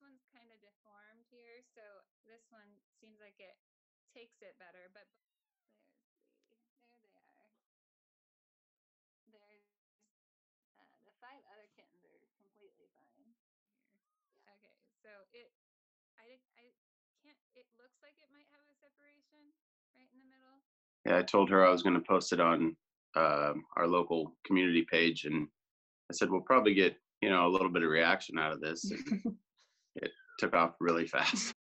one's kind of deformed here, so this one seems like it takes it better. But there they are. There's the 5 other kittens are completely fine here. Yeah. Okay, so I can't. It looks like it might have a separation right in the middle. Yeah, I told her I was going to post it on our local community page, and I said we'll probably get a little bit of reaction out of this. And it took off really fast.